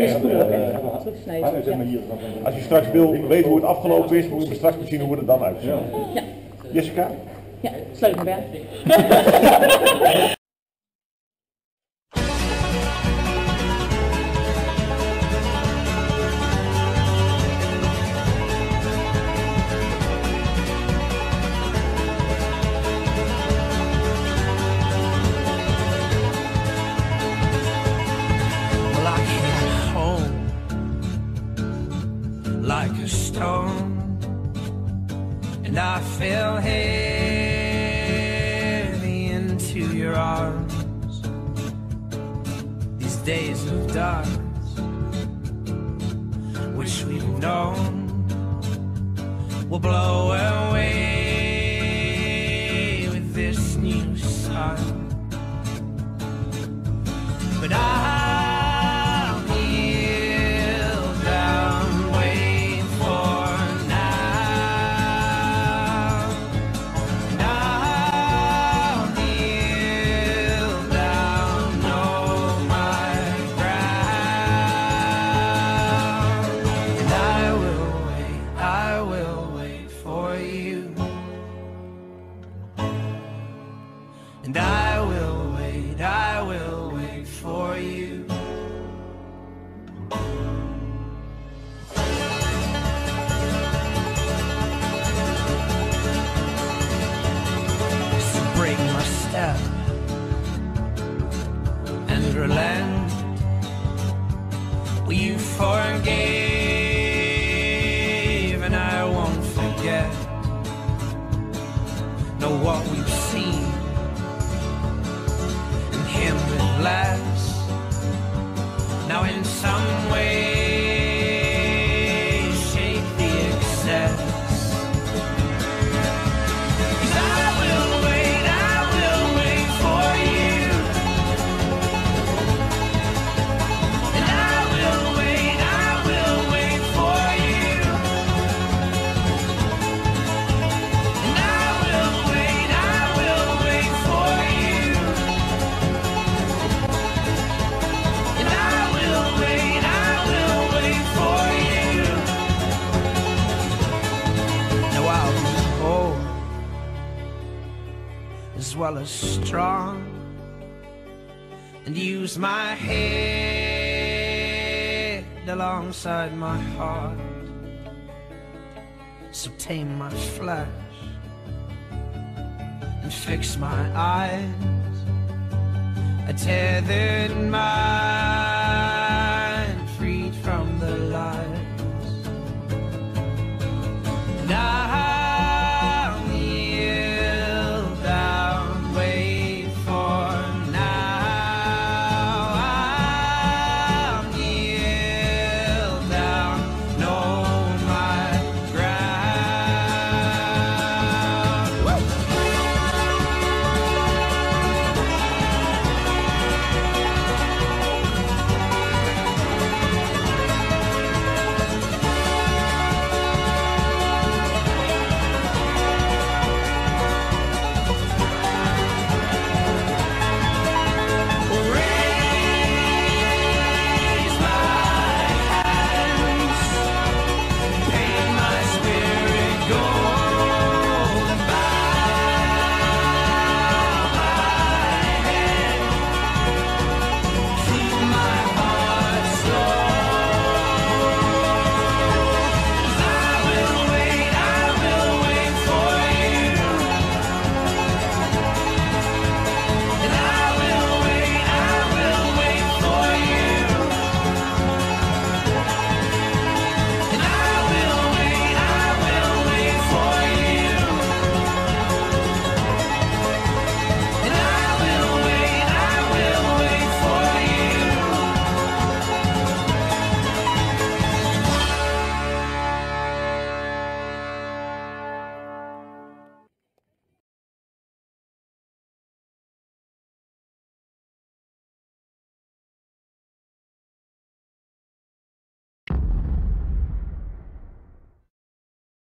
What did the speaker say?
Als je straks wil weten hoe het afgelopen is, moet je straks zien hoe het er dan uitziet. Ja. Jessica? Ja, sluit me bij. Like a stone, and I fell heavy into your arms. These days of darkness, which we've known, will blow away with this new sun. But and I will wait for you. So break my step and relent. Well, you forgave and I won't forget. Know what we've seen, him with less. Now in some way shake the excess. 'Cause I will wait for you. And I will wait for you. And I will wait for you. And I will wait for you. Now I'll be bold as well as strong, and use my head alongside my heart. So tame my flesh and fix my eyes. I tethered my